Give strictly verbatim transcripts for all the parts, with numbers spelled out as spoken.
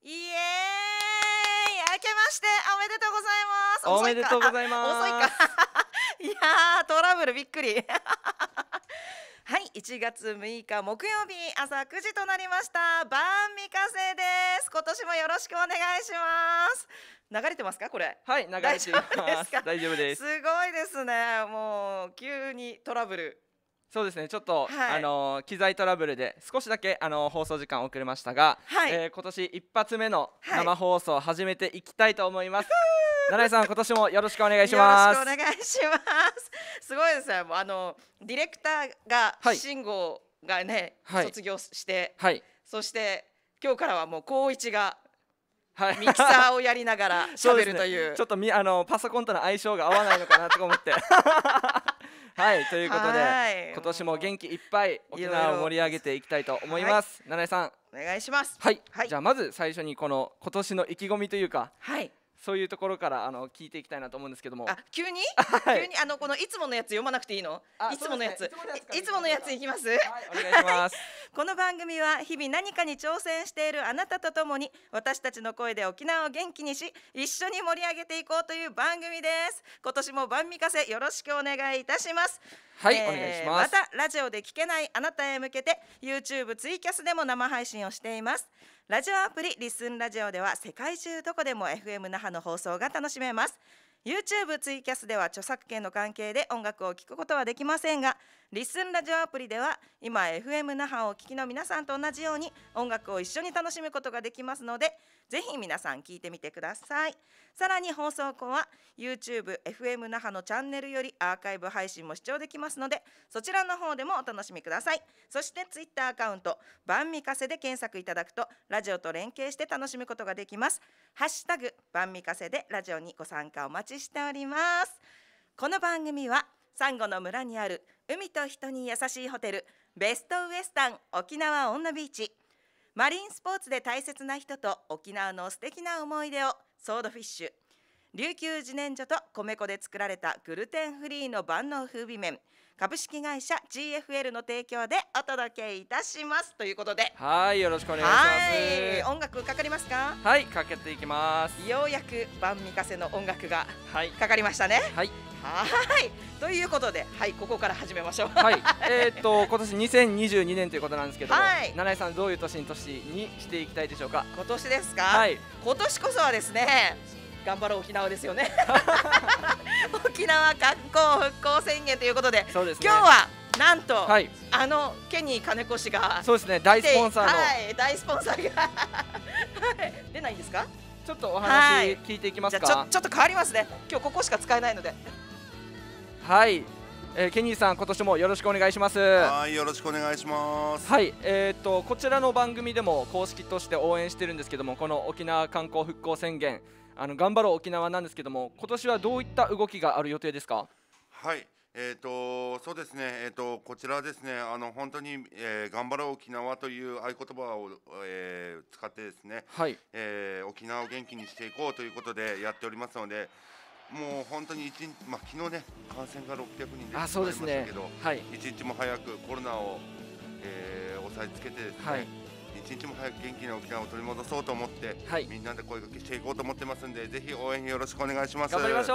イエーイ、明けましておめでとうございます。 おめでとうございます。 遅いかいやー、トラブルびっくりはい、いちがつむいか木曜日朝くじとなりました。晩御風です。今年もよろしくお願いします。流れてますかこれ？ はい、流れています。大丈夫です。 すごいですね。もう急にトラブル。 そうですね、ちょっと、 はい、 あの機材トラブルで少しだけあの放送時間遅れましたが、はい、えー、今年一発目の生放送を始めていきたいと思います。はい、七井さん、今年もよろしくお願いします。 よろしくお願いします。すごいですね。もうあのディレクターが慎吾がね、はい、卒業して、はい、そして今日からはもう光一がはい、ミキサーをやりながら喋るという、 ね、ちょっとみあのパソコンとの相性が合わないのかなと思ってはい、ということで今年も元気いっぱい沖縄を盛り上げていきたいと思います。七井さん、 お願いします。 はい、はい、じゃあまず最初にこの今年の意気込みというか、はい、そういうところからあの聞いていきたいなと思うんですけども。 あ、急に、はい、急にあのこのいつものやつ読まなくていいの？いつものやつ、いつものやついきます。はい、 お願いします。 この番組は日々何かに挑戦しているあなたとともに私たちの声で沖縄を元気にし一緒に盛り上げていこうという番組です。今年も晩御風よろしくお願いいたします。 はい、えー、お願いします。 またラジオで聞けないあなたへ向けて YouTube ツイキャスでも生配信をしています。ラジオアプリリスンラジオでは世界中どこでも エフエム 那覇の放送が楽しめます。 YouTube ツイキャスでは著作権の関係で音楽を聴くことはできませんが、リスンラジオアプリでは今 エフエム 那覇をお聞きの皆さんと同じように音楽を一緒に楽しむことができますので、ぜひ皆さん聞いてみてください。さらに放送後は YouTube エフエム 那覇のチャンネルよりアーカイブ配信も視聴できますので、そちらの方でもお楽しみください。そして Twitter アカウント晩御風で検索いただくとラジオと連携して楽しむことができます。ハッシュタグ晩御風でラジオにご参加お待ちしております。この番組はサンゴの村にある海と人に優しいホテルベストウエスタン沖縄オンナビーチ、マリンスポーツで大切な人と沖縄の素敵な思い出をソードフィッシュ、琉球自然薯と米粉で作られたグルテンフリーの万能風味麺、株式会社 ジーエフエル の提供でお届けいたしますということで、 はい、よろしくお願いします。 はい、音楽かかりますか？ はい、かけていきます。 ようやく晩御風の音楽がかかりましたね。はい、はい、ということで、はい、ここから始めましょう。 はい、えっと今年にせんにじゅうにねんということなんですけども、はい、七井さんどういう年に年にしていきたいでしょうか？ 今年ですか？ はい、 今年こそはですね、頑張ろう沖縄ですよね。沖縄観光復興宣言ということで、そうですね、今日はなんと、はい、あのケニー金子氏が、 そうですね、大スポンサーの、 はい、大スポンサーが出ないんですか？ ちょっとお話聞いていきますか？ はい、じゃあちょ、ちょっと変わりますね。今日ここしか使えないので。 はい、えー、ケニーさん今年もよろしくお願いします。 はい、よろしくお願いします。 はい、えー、とこちらの番組でも公式として応援してるんですけども、この沖縄観光復興宣言、あの頑張ろう沖縄なんですけども、今年はどういった動きがある予定ですか？ はい、えーとそうですね、えーとこちらですね、あの本当に、えー、頑張ろう沖縄という合言葉を、えー、使ってですね、はい、えー、沖縄を元気にしていこうということでやっておりますので、もう本当に一日、まあ、昨日ね感染がろっぴゃくにんでしまいましたけど、ね、はい、一日も早くコロナを、えー、抑えつけてですね、はい、一日も早く元気な沖縄を取り戻そうと思って、はい、みんなで声掛けしていこうと思ってますんで、ぜひ応援よろしくお願いします。 頑張りましょ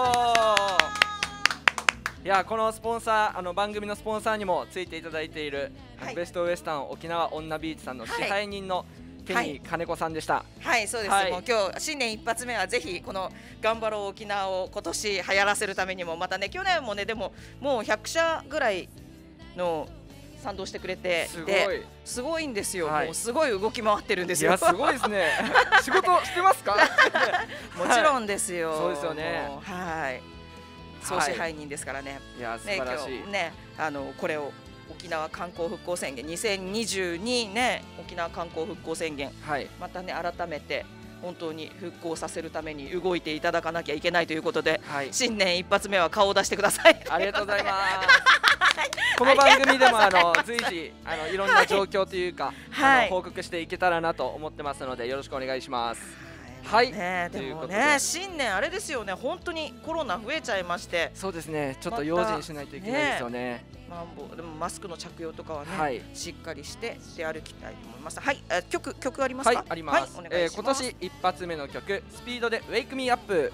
う。いや、このスポンサー、あの番組のスポンサーにもついていただいている、はい、ベストウエスタン沖縄オンナビーチさんの支配人の、はい、ケニー金子さんでした。 はい、そうです。はい、もう今日新年一発目はぜひこの頑張ろう沖縄を今年流行らせるためにも、またね、去年もね、でももうひゃくしゃぐらいの賛同してくれて、 すごいすごいんですよ。はい、もうすごい動き回ってるんですよ。 いや、すごいですね。仕事してますか？ もちろんですよ。 そうですよね。 はい。総支配人ですからね。 いや、素晴らしい。 ね、今日ね、あのこれを沖縄観光復興宣言にせんにじゅうにね、沖縄観光復興宣言、はい、またね改めて本当に復興させるために動いていただかなきゃいけないということで、はい、新年一発目は顔を出してください。 ありがとうございます。この番組でもあの随時あのいろんな状況というか、はい、あの報告していけたらなと思ってますのでよろしくお願いします。はい、 ね、でもね、新年あれですよね、本当にコロナ増えちゃいまして。 そうですね、ちょっと用心しないといけないですよね。 ね、 マンボウでもマスクの着用とかはね、はい、しっかりして出歩きたいと思います。はい、え曲曲ありますか？ はい、あります。はい、えー、今年一発目の曲スピードで Wake Me Up。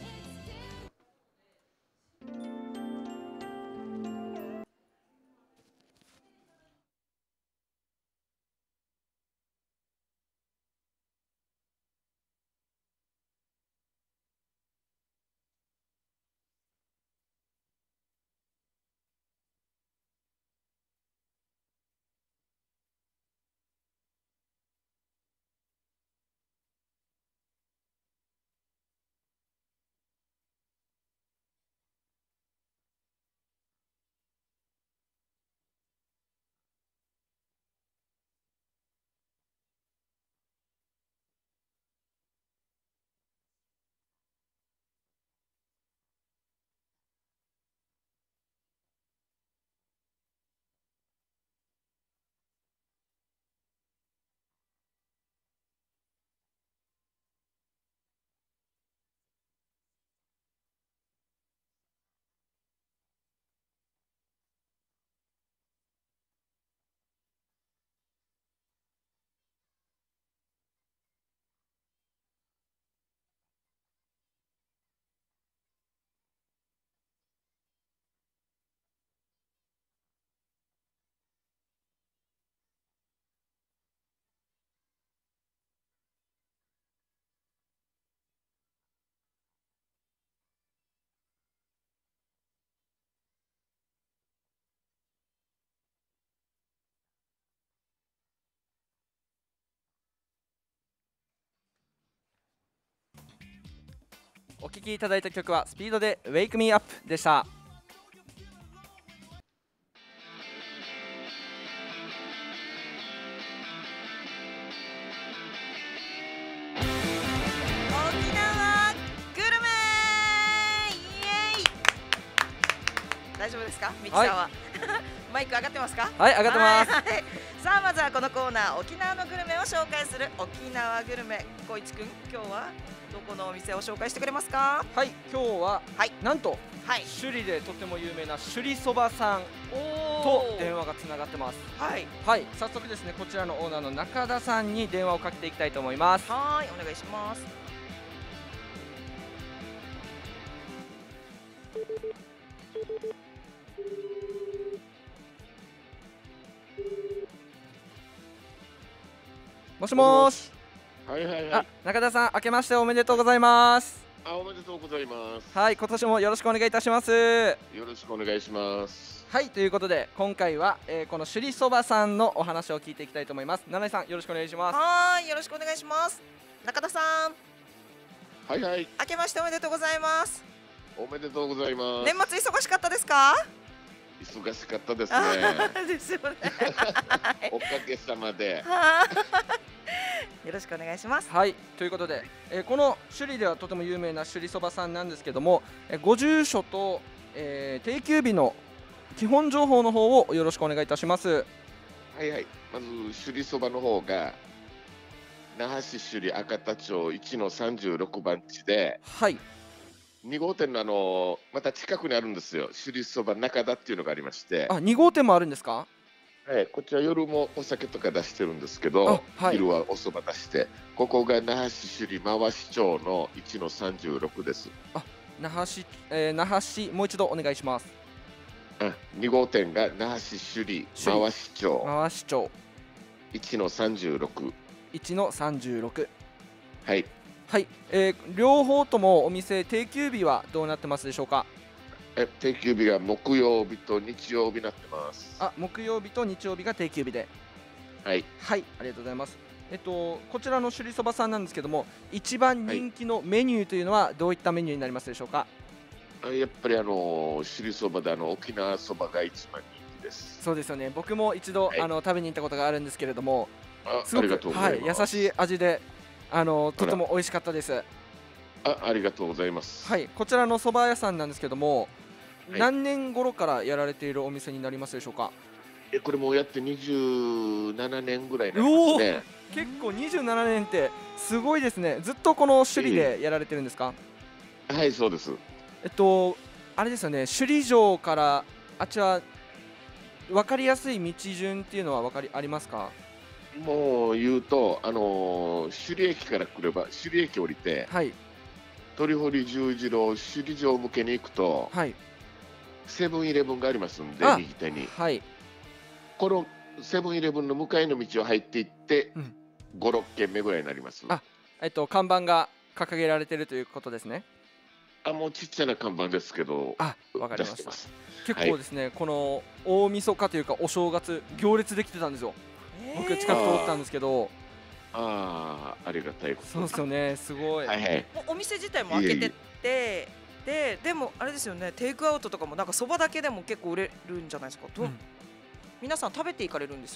お聴きいただいた曲はスピードで Wake Me Up でした。 沖縄グルメイエーイ。大丈夫ですか、ミキさんは、はい、マイク上がってますか？ はい、上がってます。 はい、さあまずはこのコーナー、沖縄のグルメを紹介する沖縄グルメ。こいちくん、今日はどこのお店を紹介してくれますか？ はい、今日は、はい、なんと、 はい、 首里でとても有名な首里そばさんと電話がつながってます。はい、はい、早速ですね、こちらのオーナーの中田さんに電話をかけていきたいと思います。 はい、お願いします。 もしもーし。 はいはいはい。 中田さん、明けましておめでとうございます。 あ、おめでとうございます。 はい、今年もよろしくお願いいたします。 よろしくお願いします。 はい、ということで今回は、えー、この首里そばさんのお話を聞いていきたいと思います。七井さん、よろしくお願いします。 はい、よろしくお願いします。中田さん、 はいはい、 明けましておめでとうございます。 おめでとうございます。 年末忙しかったですか？ 忙しかったですね。 ですよね。 おかげさまで。 よろしくお願いします。 はい、ということで、えー、この首里ではとても有名な首里そばさんなんですけども、えー、ご住所と、えー、定休日の基本情報の方をよろしくお願いいたします。 はいはい、まず首里そばの方が那覇市首里赤田町いちのさんじゅうろくばん地で、 はい、 に号店のあのまた近くにあるんですよ。首里そば中田っていうのがありまして。 あ、に号店もあるんですか？ はい、こちら夜もお酒とか出してるんですけど、はい、昼はお蕎麦出して、ここが那覇市首里回し町のいちのさんじゅうろくです。 あ、那覇市、えー、那覇市、もう一度お願いします。 あ、に号店が那覇市首里回し町回し町いちのさんじゅうろく、 いちのさんじゅうろく。 はいはい、えー、両方ともお店定休日はどうなってますでしょうか？ え、定休日が木曜日と日曜日になってます。 あ、木曜日と日曜日が定休日で。 はいはい、ありがとうございます。えっとこちらの首里そばさんなんですけども、一番人気のメニューというのはどういったメニューになりますでしょうか？ はい、やっぱりあの首里そばであの沖縄そばが一番人気です。 そうですよね。僕も一度、はい、あの食べに行ったことがあるんですけれども、 あ、すごくありがとうございます。 はい、優しい味で、あのとても美味しかったです。 あ、ありがとうございます。 はい、こちらのそば屋さんなんですけども、はい、何年頃からやられているお店になりますでしょうか？ え、これもうやってにじゅうななねんぐらいなんですね。 結構にじゅうななねんってすごいですね。ずっとこの首里でやられてるんですか？ はい、そうです。 えっとあれですよね、首里城からあっちは分かりやすい道順っていうのは分かりありますか？ もう言うと、あのー、首里駅から来れば、首里駅降りて、はい、鳥堀十字路、首里城向けに行くと、はい、セブンイレブンがありますんで、右手に。はい、このセブンイレブンの向かいの道を入っていって、うん、ご、ろっけんめぐらいになります。 あ、えっと、看板が掲げられているということですね。 あ、もうちっちゃな看板ですけど、 あ、わかりました。結構ですね、はい、この大晦日というかお正月行列できてたんですよ。僕近く通ったんですけど、 ああ、ありがたいこと。 そうですよね、すごい。はいはい、 お店自体も開けてて、ででもあれですよね、テイクアウトとかもなんかそばだけでも結構売れるんじゃないですか。うん、皆さん食べていかれるんです？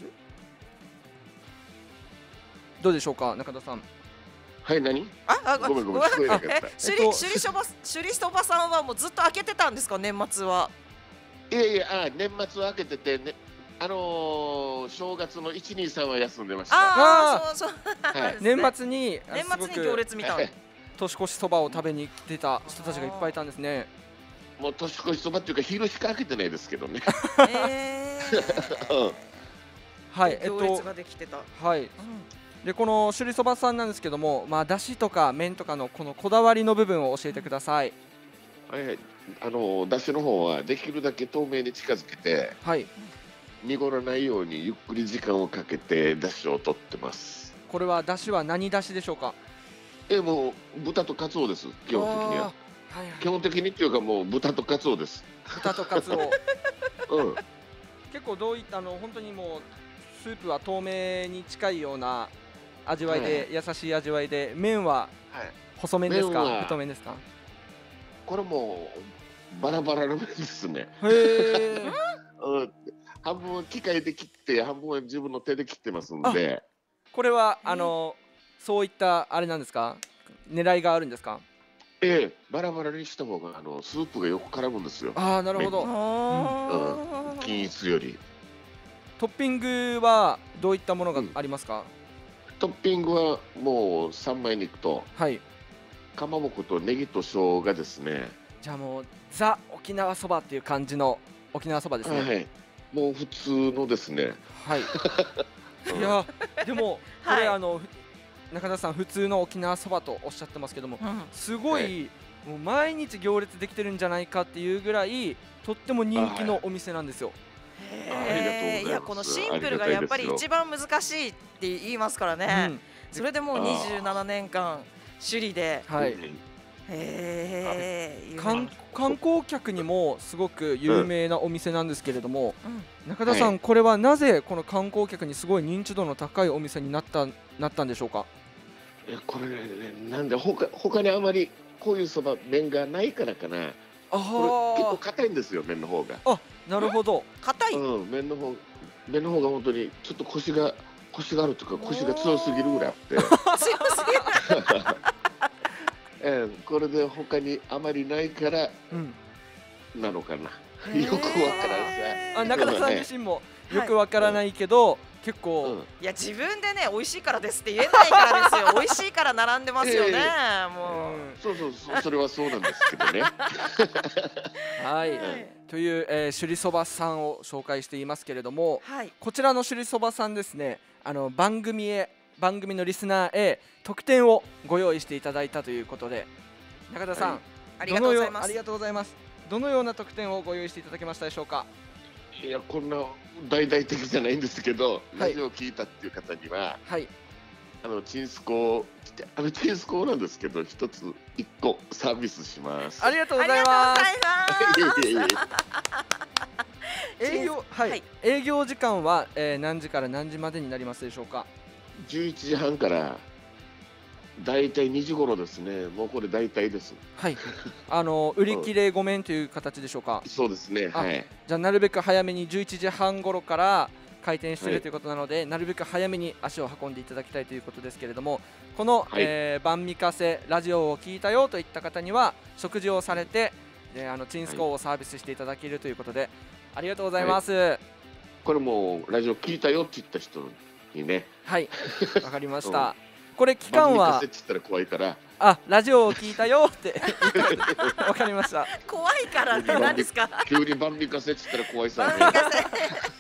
どうでしょうか、中田さん。 はい、何？ あ、あ、ごめんごめん、聞こえなかった。首里首里そば首里そばさんはもうずっと開けてたんですか、年末は？ いやいや、あ、年末は開けててね。あのー、正月のいち、に、さんは休んでました。 ああ、そうそう、はい、年末に年末に行列見た。 年越しそばを食べに来てた人たちがいっぱいいたんですね。 もう年越しそばっていうか昼しか開けてないですけどね。 えー、 はい、 えっと行列ができてた。 はい。うん、でこの首里そばさんなんですけども、まあだしとか麺とかのこのこだわりの部分を教えてください。 はいはい、あのだしの方はできるだけ透明に近づけて。はい。濁らないようにゆっくり時間をかけて出汁を取ってます。 これは出汁は何出汁でしょうか？ えもう豚とカツオです。基本的には、はいはい、基本的にっていうかもう豚とカツオです。 豚とカツオ、うん、結構どういったあの本当にもうスープは透明に近いような味わいで、はい、優しい味わいで、麺は細麺ですか、太麺ですか？ これもうバラバラの麺ですね。へーうん、半分は機械で切って半分は自分の手で切ってますんで。 これはあのそういったあれなんですか、狙いがあるんですか？ ええ、バラバラにした方があのスープがよく絡むんですよ。 ああ、なるほど。 うん、均一より。 トッピングはどういったものがありますか？ うん、トッピングはもう三枚肉と、はい、かまぼことネギと生姜ですね。 じゃあもうザ沖縄そばっていう感じの沖縄そばですね。はい、 もう普通のですね。はい。 いやでもこれ、はい、あの中田さん普通の沖縄そばとおっしゃってますけども、うん、すごい、はい、もう毎日行列できてるんじゃないかっていうぐらいとっても人気のお店なんですよ。 へえ、いやこのシンプルがやっぱり一番難しいって言いますからね。うん、それでもうにじゅうななねんかん首里で。はい。 へー、観観光客にもすごく有名なお店なんですけれども、うん、中田さん、はい、これはなぜこの観光客にすごい認知度の高いお店になったなったんでしょうか？ いやこれ、ね、なんで他他にあまりこういうそば麺がないからかな。あ、これ結構硬いんですよ、麺の方が。 あ、なるほど。 硬い。 うん、麺の方麺の方が本当にちょっとコシがコシがあるというかコシが強すぎるぐらいあって。強すぎる。ええ、これで他にあまりないからなのかな、うん、よくわからんさ。 あ、中田さん自身もよくわからないけど、はい、結構、うん、 いや自分でね美味しいからですって言えないからですよ。美味しいから並んでますよね、えー、もう、うん、 そうそうそう、それはそうなんですけどね。 はい、はい、という、えー、首里そばさんを紹介していますけれども、はい、こちらの首里そばさんですね、あの番組へ番組のリスナーへ特典をご用意していただいたということで、中田さん、はい、 ありがとうございます。 ありがとうございます。どのような特典をご用意していただけましたでしょうか？ いや、こんな大々的じゃないんですけど、はい、ラジオを聞いたっていう方には、はい、あのチンスコあのチンスコなんですけど、一つ一個サービスします。 ありがとうございます。営業、はいはい、営業時間は、えー、何時から何時までになりますでしょうか？ じゅういちじはんからだいたいにじ頃ですね。もうこれ大体です。 はい。あの売り切れごめんという形でしょうか？ そうですね。はい。 じゃあなるべく早めにじゅういちじはん頃から開店しているということなので、はい、なるべく早めに足を運んでいただきたいということですけれども、この、はい、えー、晩御風ラジオを聞いたよといった方には食事をされて、であのチンスコーをサービスしていただけるということで、ありがとうございます。はい、 これもラジオ聞いたよって言った人にね。 はい。わかりました。これ期間はあ、 ラジオを聞いたよってわかりました。 怖いからって何ですか？ 急に晩御風って言ったら怖いさね。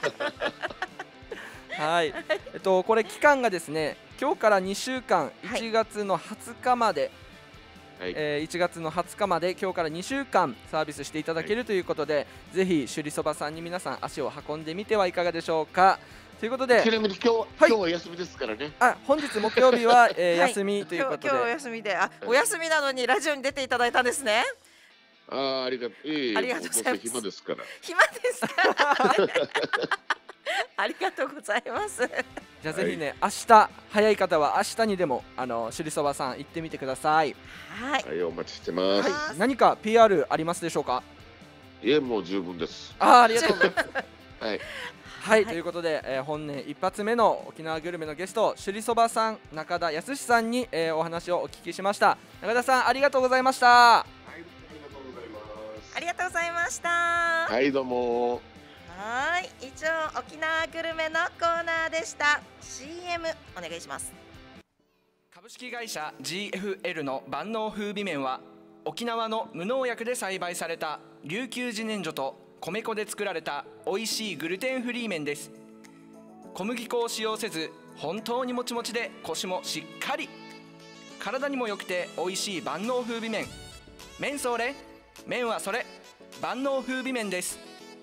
はい、えっとこれ期間がですね、今日からにしゅうかん、いちがつのはつかまで、はい、えー、いちがつのはつかまで今日からにしゅうかんサービスしていただけるということで、はい、ぜひ首里そばさんに皆さん足を運んでみてはいかがでしょうか。ということで、 ちなみに今日、はい、今日は休みですからね。 あ、本日木曜日は、えーはい、休みということで、 今日お休みで、あ、お休みなのにラジオに出ていただいたんですね。 ああ、ありがとう、えー、 ありがとうございます。 暇ですから。 暇ですから。ありがとうございます。 じゃあぜひね、はい、明日早い方は明日にでもあの首里そばさん行ってみてください。 はい、 はい、お待ちしてます。 はい、何か ピーアール ありますでしょうか。 いえ、もう十分です。 あ、ありがとうございます。 はい。 はい、ということで、えー、本年一発目の沖縄グルメのゲスト、首里そばさん中田康さんに、えー、お話をお聞きしました。中田さん、ありがとうございました。 はい、ありがとうございます。 ありがとうございました。 はい、どうも。 はい、以上沖縄グルメのコーナーでした。 シーエム お願いします。 株式会社 ジーエフエル の万能風味麺は、沖縄の無農薬で栽培された琉球自然薯と米粉で作られた美味しいグルテンフリー麺です。小麦粉を使用せず、本当にもちもちでコシもしっかり、体にも良くて美味しい万能風味麺。麺それ、麺はそれ、万能風味麺です。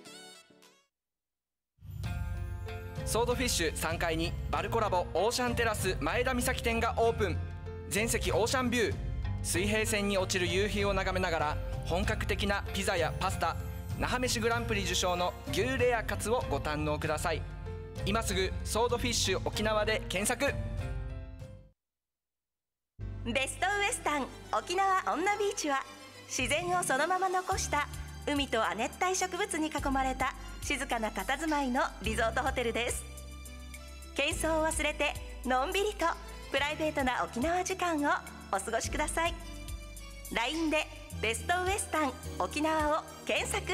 ソードフィッシュさんがいにバルコラボオーシャンテラス前田岬店がオープン。全席オーシャンビュー、水平線に落ちる夕日を眺めながら本格的なピザやパスタ、那覇飯グランプリ受賞の牛レアカツをご堪能ください。今すぐソードフィッシュ沖縄で検索。 ベストウエスタン沖縄女ビーチは、自然をそのまま残した海と亜熱帯植物に囲まれた静かな佇まいのリゾートホテルです。喧騒を忘れてのんびりとプライベートな沖縄時間をお過ごしください。 ライン でベストウエスタン沖縄を検索。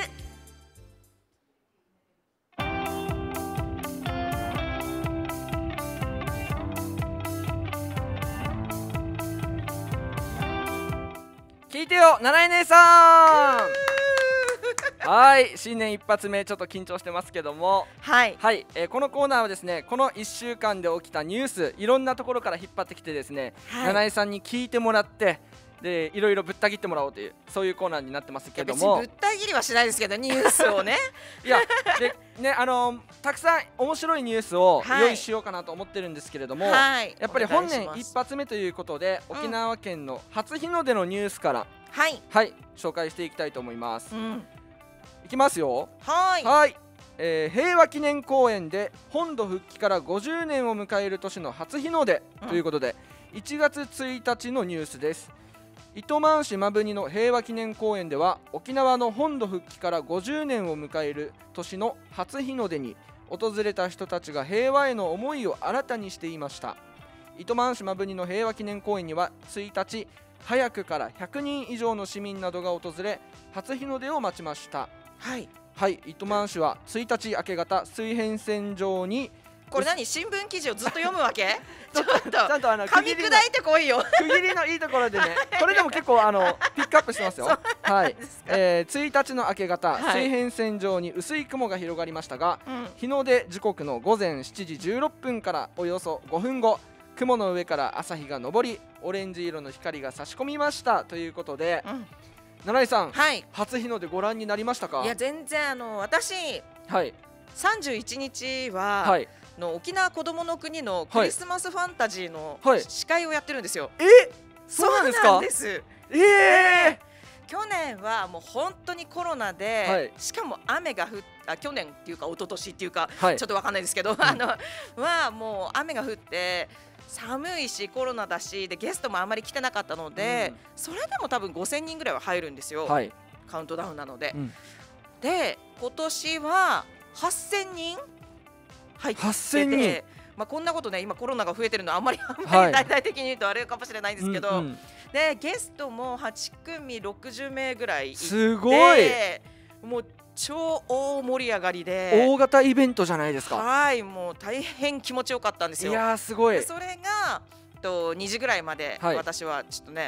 聞いてよ、ななえ姉さん。はい、新年一発目ちょっと緊張してますけども、 はい、 はい、えー、このコーナーはですね、このいっしゅうかんで起きたニュース、いろんなところから引っ張ってきてですね、はい、ななえさんに聞いてもらって、でいろいろぶった切ってもらおうという、そういうコーナーになってますけども、 ぶった切りはしないですけど、ニュースをねいやでね、あのー、たくさん面白いニュースを用意しようかなと思ってるんですけれども、はい、やっぱり本年一発目ということで、うん、沖縄県の初日の出のニュースから、はい、はい、紹介していきたいと思います。うん、いきますよ。 はい、 はい、えー、平和記念公園で本土復帰からごじゅうねんを迎える年の初日の出ということで、うん、いちがつついたちのニュースです。糸満市摩文仁の平和記念公園では、沖縄の本土復帰からごじゅうねんを迎える年の初日の出に訪れた人たちが平和への思いを新たにしていました。糸満市摩文仁の平和記念公園にはついたち、早くからひゃくにん以上の市民などが訪れ、初日の出を待ちました。 はい、 はい、糸満市はついたち明け方、水平線上に、 これ何、新聞記事をずっと読むわけちょっとちゃんとあの噛み砕いてこいよ区切りのいいところでね、これでも結構あのピックアップしてますよ。はい、えー、ついたちの明け方、はい、水平線上に薄い雲が広がりましたが、うん、日の出時刻のごぜんしちじじゅうろっぷんからおよそごふんご、雲の上から朝日が昇り、オレンジ色の光が差し込みましたということで、うん、七井さん、はい、初日の出ご覧になりましたか？ いや、全然、あの私、 はい、 さんじゅういちにちは、はい、の沖縄こどもの国のクリスマスファンタジーの司会をやってるんですよ。 はい、え、そうなんですか？ そうなんです。 えー、 去年はもう本当にコロナで、はい、しかも雨が降っあ去年っていうか一昨年っていうか、はい、ちょっとわかんないですけど、うん、あのはもう雨が降って寒いしコロナだしで、ゲストもあまり来てなかったので、うん、それでも多分ごせんにんぐらいは入るんですよ、はい、カウントダウンなので、うん、で今年ははっせんにん入ってて、まあ、こんなことね、今コロナが増えてるのはあんまりあんまり大々的に言うとあれかもしれないんですけど、うんうん、でゲストもはちくみろくじゅうめいぐらいいて、 すごい、 もう超大盛り上がりで、 大型イベントじゃないですか。 はい、もう大変気持ちよかったんですよ。 いやー、すごい。 それがとにじぐらいまで私はちょっとね、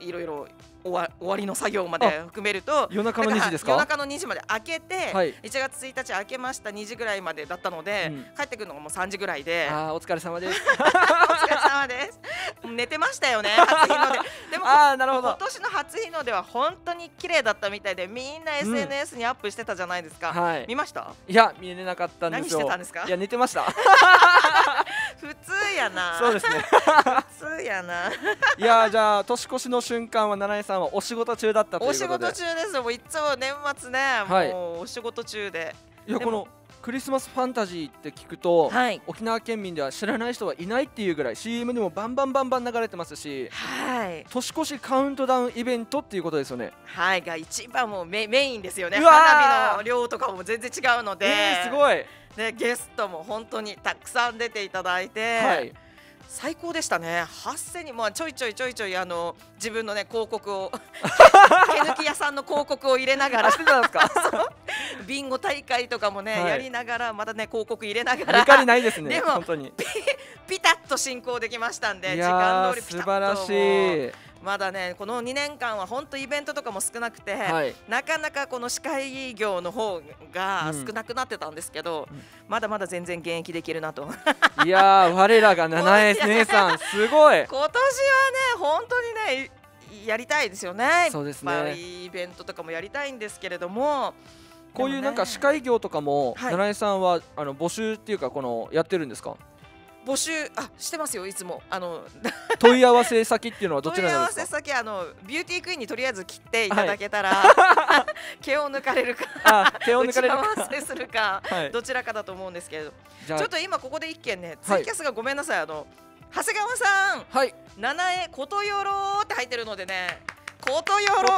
いろいろ終わ終わりの作業まで含めると夜中のにじですか？ 夜中のにじまで開けて、 はい、 いちがつついたち開けましたにじぐらいまでだったので、うん、帰ってくるのがもうさんじぐらいで、 あーお疲れ様ですお疲れ様です寝てましたよね初日の出でもあーなるほど、 今年の初日の出は本当に綺麗だったみたいで、みんな エスエヌエス にアップしてたじゃないですか、うん、はい、見ました？ いや見れなかったんですよ。 何してたんですか？ いや寝てました普通やな。 そうですね普通やな。 いやじゃあ年越しの瞬間は七重さんはお仕事中だったということで。 お仕事中ですよ。もういつも年末ね、はい、もうお仕事中で。 いやこのクリスマスファンタジーって聞くと、 はい、 沖縄県民では知らない人はいないっていうぐらい シーエム でもバンバンバンバン流れてますし、 はい、 年越しカウントダウンイベントっていうことですよね。 はいが一番もう メ, メインですよね。花火の量とかも全然違うので、 えー、すごいでゲストも本当にたくさん出ていただいて、はい、最高でしたね。はっせんにんもちょいちょいちょいちょいあの自分のね広告を毛抜き屋さんの広告を入れながらしてたんですかビンゴ大会とかもね、はい、やりながらまたね広告入れながら抜かりないですね。 でも本当にピ, ピタッと進行できましたんで、時間通りピタッと。素晴らしい。まだねこのにねんかんは本当イベントとかも少なくて、はい、なかなかこの司会業の方が少なくなってたんですけど、うん、まだまだ全然現役できるなといやー我らが七重姉さんすごい。 今年はね本当にねやりたいですよね。 そうですね、 いっぱいイベントとかもやりたいんですけれども、 こういうなんか司会業とかも、ね、七重さんはあの募集っていうかこのやってるんですか？ 募集あしてますよ。いつもあの問い合わせ先っていうのはどちらなんですか？ 問い合わせ先あのビューティークイーンにとりあえず切っていただけたら、はい、毛を抜かれるかあ毛を抜かれるか打ち合わせするか、はい、どちらかだと思うんですけれど、ちょっと今ここで一件ねツイキャスがごめんなさい、あの長谷川さん、はい、七重ことよろって入ってるのでね、ことよろ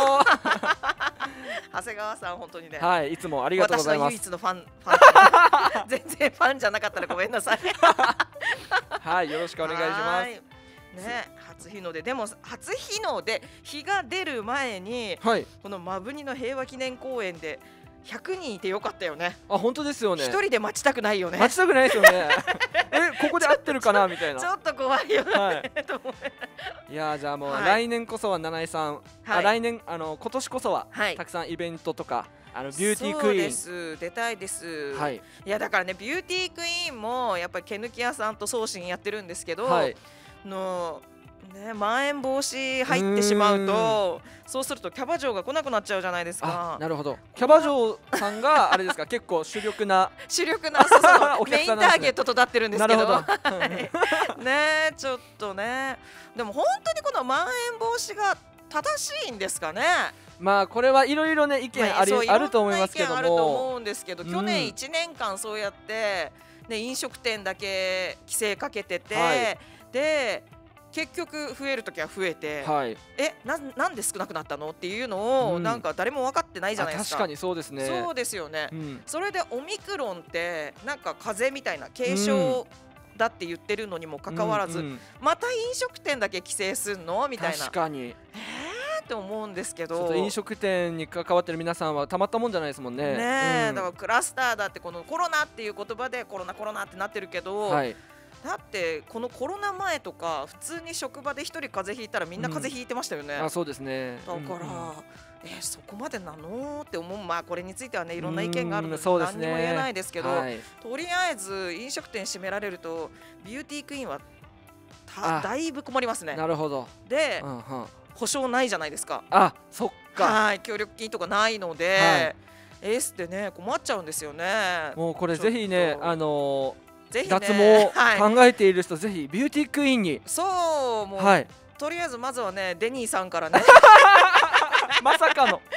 長谷川さん本当にね、 はい、いつもありがとうございます。 私の唯一のファン、ファン全然ファンじゃなかったらごめんなさいはい、よろしくお願いします。 ね、初日の出でも初日の出日が出る前に、はい、このマブニの平和記念公園でひゃくにんいてよかったよね。 あ、本当ですよね。 一人で待ちたくないよね。 待ちたくないですよねえ、ここで合ってるかなみたいな。 ちょっと怖いよね、はい、 いやじゃあもう、はい、来年こそは七重さん、はい、あ来年あの今年こそは、はい、たくさんイベントとかあのビューティークイーン、そうです出たいです、はい、いやだからねビューティークイーンもやっぱり毛抜き屋さんと送信やってるんですけど、はい、のね、まん延防止入ってしまうとそうするとキャバ嬢が来なくなっちゃうじゃないですか。 なるほど。キャバ嬢さんがあれですか結構主力な主力なそうそうメインターゲットとなってるんですけどねちょっとねでも本当にこのまん延防止が正しいんですかね。 まあこれはいろいろね意見あり、まあ、あると思いますけども、 あると思うんですけど、去年いちねんかんそうやってね飲食店だけ規制かけてて、はい、で結局増えるときは増えて、はい、え な, なんで少なくなったのっていうのを、うん、なんか誰も分かってないじゃないですか。 確かにそうですね。 そうですよね、うん、それでオミクロンってなんか風邪みたいな軽症だって言ってるのにもかかわらず、うんうん、また飲食店だけ規制すんのみたいな。 確かにえーって思うんですけど、 ちょっと飲食店に関わってる皆さんはたまったもんじゃないですもんね。 ね、 うん、 だからクラスターだってこのコロナっていう言葉でコロナコロナってなってるけど、はい、だってこのコロナ前とか普通に職場で一人風邪ひいたらみんな風邪ひいてましたよね、 うん、あそうですね。 だから、うんうん、えー、そこまでなのって思う。まあこれについてはねいろんな意見があるので何にも言えないですけど、はい、とりあえず飲食店閉められるとビューティークイーンはだいぶ困りますね。 なるほど。 で、うんうん、保証ないじゃないですか。 あ、そっか。 はい、協力金とかないので、はい、エースってね困っちゃうんですよね。 もうこれぜひねあのーぜひね、脱毛考えている人、はい、ぜひビューティークイーンにそうもう、はい、とりあえずまずはねデニーさんからねまさかの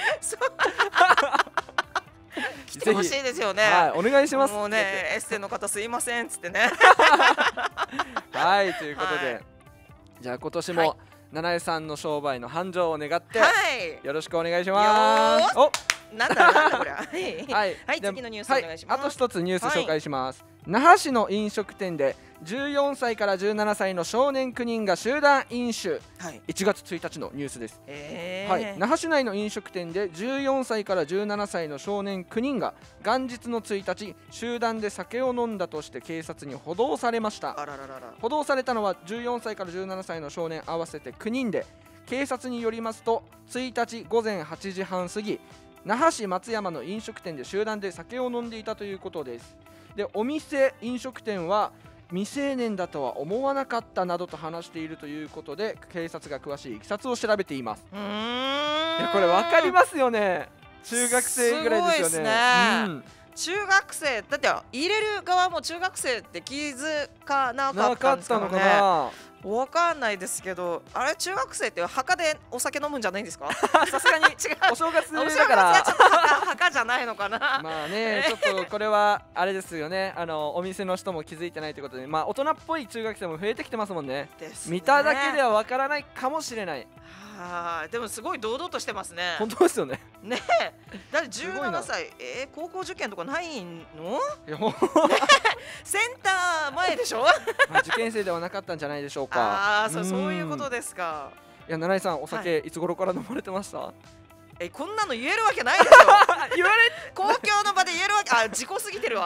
来てほしいですよね。 はい、お願いします。 もうねエッセンの方すいませんっつってねはいということで、はい、じゃあ今年も、はい、七重さんの商売の繁盛を願って、はい、よろしくお願いします。おなんだなんだこれはい、はい、はい、次のニュースお願いします。 はい、あと一つニュース紹介します、はい、那覇市の飲食店でじゅうよんさいからじゅうななさいの少年きゅうにんが集団飲酒、はい、いちがつついたちのニュースです、えーはい、那覇市内の飲食店でじゅうよんさいからじゅうななさいの少年きゅうにんが元日のついたち集団で酒を飲んだとして警察に補導されました。あらららら。補導されたのはじゅうよんさいからじゅうななさいの少年合わせてきゅうにんで警察によりますとついたちごぜんはちじはん過ぎ、那覇市松山の飲食店で集団で酒を飲んでいたということです。でお店飲食店は未成年だとは思わなかったなどと話しているということで、警察が詳しいいきさつを調べています。 うーん、 いやこれ分かりますよね。中学生ぐらいですよね。 すごいですね、うん、中学生だって入れる側も中学生って気づかなかったんですかね。なかったのかな。わかんないですけど、あれ中学生って墓でお酒飲むんじゃないんですか？さすがに違う。 お正月だから。 お正月はちょっと墓、墓じゃないのかな。 まあね、ちょっとこれはあれですよね。あのお店の人も気づいてないということで、まあ大人っぽい中学生も増えてきてますもんね。ですね。見ただけではわからないかもしれない。 はあ、でもすごい堂々としてますね。 本当ですよね。 ねえ、だってじゅうななさい、えー、高校受験とかないの？いや、ね、センター前でしょ？ まあ受験生ではなかったんじゃないでしょうか。 ああ、そう、そういうことですか。 いや、七井さん、お酒、はい、いつ頃から飲まれてました？ え、こんなの言えるわけないでしょ。 言われ公共の場で言えるわけ、あ、時効すぎてるわ。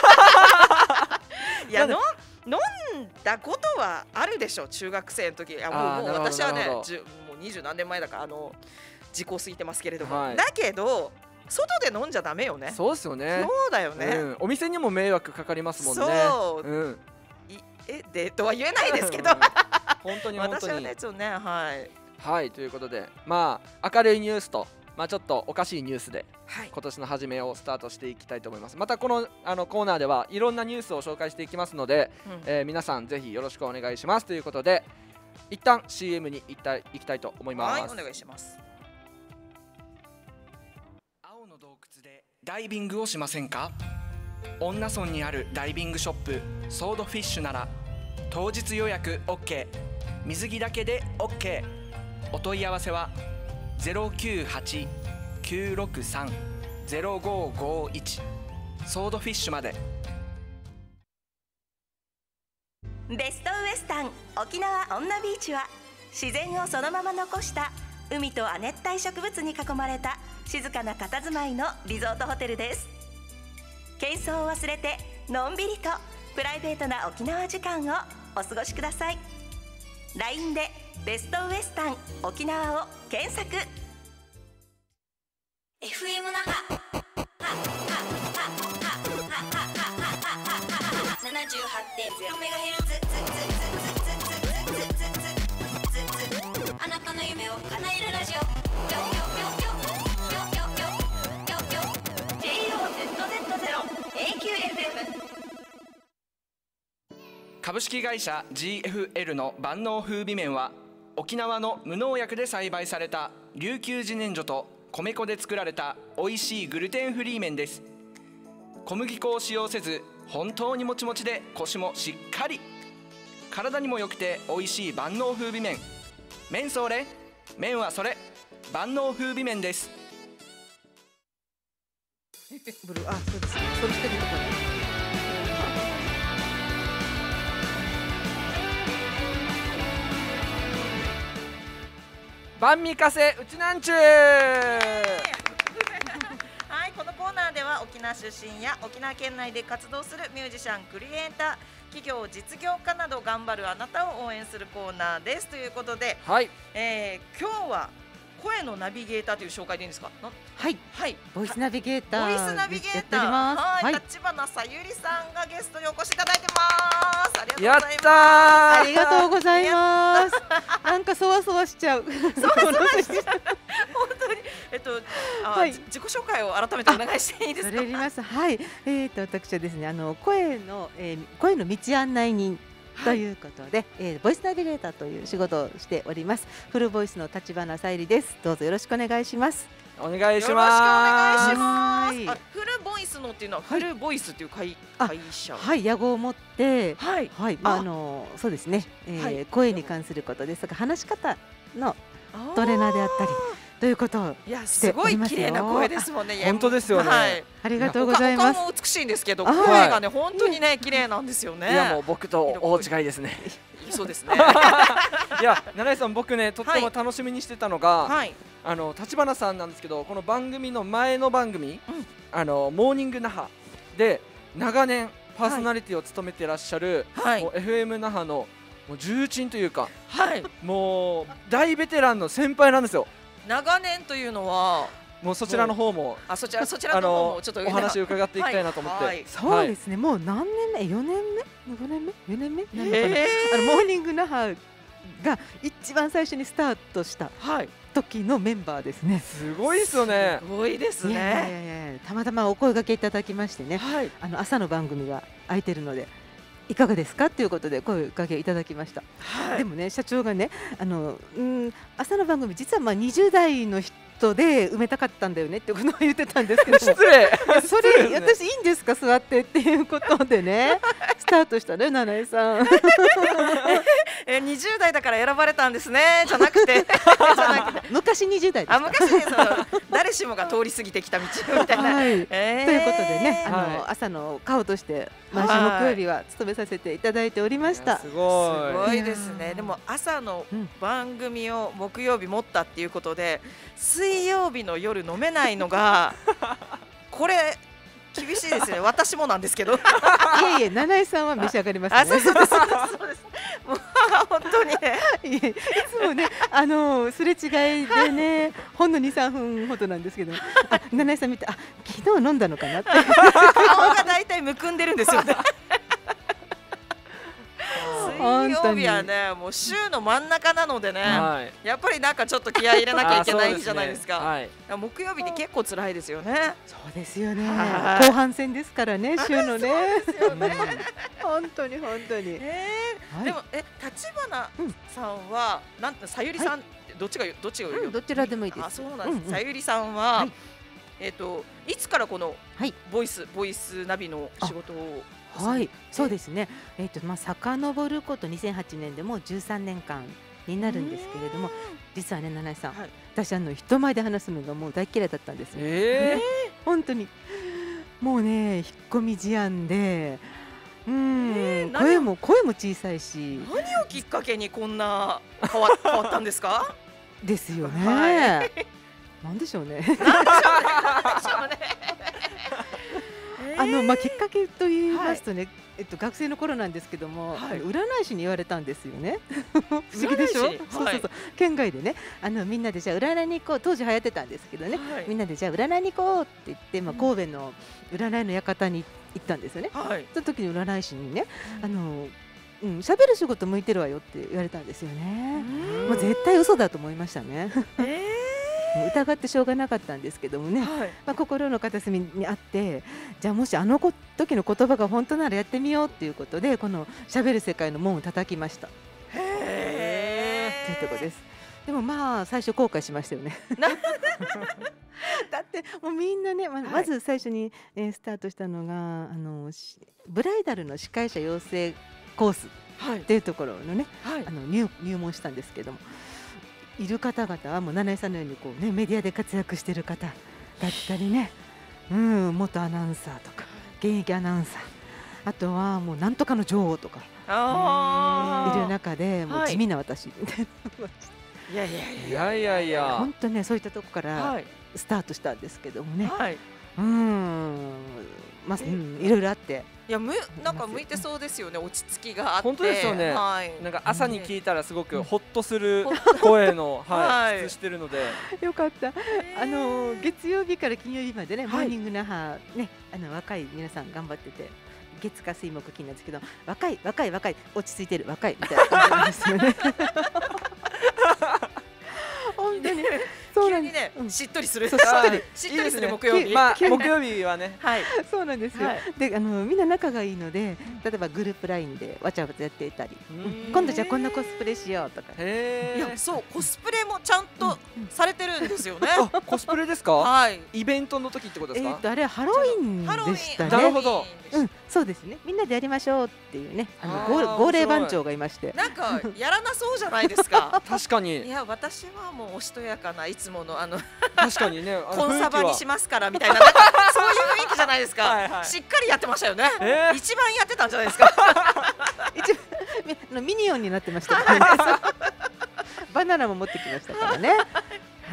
いや、の飲んだことはあるでしょ、中学生の時。いや、もう、もう私はね、もう二十何年前だから、あの時効過ぎてますけれども、はい、だけど外で飲んじゃダメよね。 そうですよね。 そうだよね、うん、 お店にも迷惑かかりますもんね。 そう、うん、いえでとは言えないですけど、 本当に本当に私はね、ちょっとね、はいはい、ということで、まあ明るいニュースと、まあちょっとおかしいニュースで、はい、今年の初めをスタートしていきたいと思います。またこのあのコーナーではいろんなニュースを紹介していきますので、うん、えー、皆さんぜひよろしくお願いしますということで、一旦 シーエム に行った行きたいと思います。 はい、お願いします。 青の洞窟でダイビングをしませんか？恩納村にあるダイビングショップソードフィッシュなら当日予約 OK、 水着だけで OK。 お問い合わせは ゼロきゅうはち きゅうろくさん ゼロごごいち ソードフィッシュまで。 ベストウエスタン沖縄恩納ビーチは自然をそのまま残した海と亜熱帯植物に囲まれた静かな佇まいのリゾートホテルです。喧騒を忘れてのんびりとプライベートな沖縄時間をお過ごしください。 ライン でベストウエスタン沖縄を検索。 エフエム 那覇 ななじゅうはちてんゼロメガヘルツ、あなたの夢を叶えるラジオ。ジェイオーゼットゼットゼロ エーキューエフエム。 株式会社 ジーエフエル の万能風味麺は沖縄の無農薬で栽培された琉球自然薯と米粉で作られた美味しいグルテンフリー麺です。小麦粉を使用せず本当にもちもちでコシもしっかり、体にも良くて美味しい万能風味麺。麺それ、麺はそれ、万能風味麺です。 ブルー、あ、そうですね、それしてるところに晩味かせうちなんちゅう。 はい、このコーナーでは沖縄出身や沖縄県内で活動するミュージシャン、クリエイター、企業、実業家など頑張るあなたを応援するコーナーですということで、 はい、 えー、今日は声のナビゲーターという紹介でいいんですか？ はい、 はい、 ボイスナビゲーター、 ボイスナビゲーター、はい、立花さゆりさんがゲストにお越しいただいてます。ありがとうございます。 やったー、 ありがとうございます。なんかそわそわしちゃう。 そわそわしちゃう。本当に、えっと、あ、はい、自己紹介を改めてお願いしていいですか？ それあります。はい、えっと私はですね、あの声の、えー、声の道案内人ということで、はい、えー、ボイスナビゲーターという仕事をしております。フルボイスの立花さゆりです。どうぞよろしくお願いします。 お願いします。 よろしくお願いします。あ、フルボイスのっていうのは、はい、フルボイスっていう会、会社、 はい、屋号を持って、 はい、 はい、あのそうですね、えーはい、声に関することですとか話し方のトレーナーであったりということをいや、すごい綺麗な声ですもんね。 本当ですよね、 はい、 ありがとうございます。 顔も美しいんですけど、声がね、本当にね、綺麗なんですよね。 いや、もう僕と大違いですね。 そうですね。 いや、七井さん、僕ね、とっても楽しみにしてたのが、 はい、 あの立花さんなんですけど、この番組の前の番組、うん、あのモーニング那覇で長年パーソナリティを務めていらっしゃる、はい、エフエム 那覇のもう重鎮というか、 はい、 もう大ベテランの先輩なんですよ。 長年というのはもうそちらの方もあそちらそちらの方もちょっとお話を伺っていきたいなと思って、はいはい、 そうですね、もう何年目よねんめごねんめよねんめなのかな、あのモーニング那覇が一番最初にスタートした時のメンバーですね。 すごいですよね。 すごいですね。いやいやいやたまたまお声掛けいただきましてね、はい、あの朝の番組が空いてるのでいかがですかということで声をかけいただきました、はい、でもね社長がねあのうん朝の番組実はまあにじゅう代の人で埋めたかったんだよねってことを言ってたんですけど失礼それ、ね、私いいんですか座ってっていうことでねスタートしたね七重さんえにじゅう代だから選ばれたんですねじゃなくて昔にじゅう代でした。 あ昔ね誰しもが通り過ぎてきた道みたいな、 はい、えー、ということでねあの、はい、朝の顔として毎週木曜日は務めさせていただいておりました。 すごい、 すごいですね。でも朝の番組を木曜日持ったっていうことで、うん、水曜日の夜飲めないのがこれ厳しいですね。私もなんですけどいえいえ七重さんは召し上がりますね。 あそうそうですそうですもう本当にねいつもねあのすれ違いでねほんのにさんぷんほどなんですけど七重さん見てあ昨日飲んだのかなって顔がだいたいむくんでるんですよね水曜日はねもう週の真ん中なのでね、はい、やっぱりなんかちょっと気合い入れなきゃいけない日じゃないですか。はい、木曜日って結構辛いですよね。 そうですよね。後半戦ですからね週のね。本当に本当に。 えーはい、でもえ立花さんは、うん、なんてさゆりさん、はい、どっちがどっちが、 うん、どちらでもいいです。 あそうなんです。うんうん、さゆりさんは、はい、えっ、ー、といつからこのボイス、はい、ボイスナビの仕事をはい、そうですね。えっとまあ遡ることにせんはちねんでもうじゅうさんねんかんになるんですけれども、実はね七重さん、はい、私あの人前で話すのがもう大嫌いだったんですよ。えー、本当にもうね引っ込み思案で、うん、えー、声も声も小さいし。 何をきっかけにこんな変わ変わったんですか？ ですよね。はい、なんでしょうね。なんでしょうね。なんでしょうね。あのまあきっかけと言いますとね、はい、えっと学生の頃なんですけども、はい、占い師に言われたんですよね。不思議でしょ。そうそうそう。県外でね、あのみんなでじゃあ占いに行こう、当時流行ってたんですけどね、はい、みんなでじゃあ占いに行こうって言って、まあ神戸の占いの館に行ったんですよね。はい、その時に占い師にね、あのうん、喋る仕事向いてるわよって言われたんですよね。もう絶対嘘だと思いましたね。えー疑ってしょうがなかったんですけどもね、はい、まあ心の片隅にあってじゃあもしあの時の言葉が本当ならやってみようっていうことでこの喋る世界の門を叩きました。へーというところです。でもまあ最初後悔しましたよね。だってもうみんなね ま, まず最初に、えー、スタートしたのがあのブライダルの司会者養成コースっていうところのね、はい、あの 入, 入門したんですけどもいる方々はもう七重さんのようにこう、ね、メディアで活躍している方だったりね、うん、元アナウンサーとか現役アナウンサーあとはもうなんとかの女王とかいる中でもう地味な私みたいな、 はい、いやいやいやいやいや本当ねそういったとこからスタートしたんですけどもね、はい、うんまあ、うん、いろいろあっていやむなんか向いてそうですよね。落ち着きがあって本当ですよね、はい、なんか朝に聞いたらすごくホッとする声の、はい、質してるのでよかった。あの月曜日から金曜日までね、はい、モーニング那覇ねあの若い皆さん頑張ってて月火水木金なんですけど若い若い若い落ち着いてる若いみたいな感じなんですよね。本当にそうなんです。ね、しっとりする。しっとり、しっとりする木曜日。 まあ木曜日はね。 はい。そうなんですよ。で、あのみんな仲がいいので、例えばグループラインでわちゃわちゃやっていたり、今度じゃあこんなコスプレしようとか。 へえ。いや、そうコスプレもちゃんとされてるんですよね。 コスプレですか？はい。イベントの時ってことですか？ えっとあれはハロウィンでしたね。 なるほど。 うん、そうですね。みんなでやりましょうっていうね、あの号令番長がいまして。 なんかやらなそうじゃないですか。 確かに。 いや私はもうおしとやかないつものあの。 確かにね、 コンサバにしますからみたいな、なんかそういう雰囲気じゃないですか。はいはい、しっかりやってましたよね。えー、一番やってたんじゃないですか。 一番ミニオンになってましたからね。バナナも持ってきましたからね。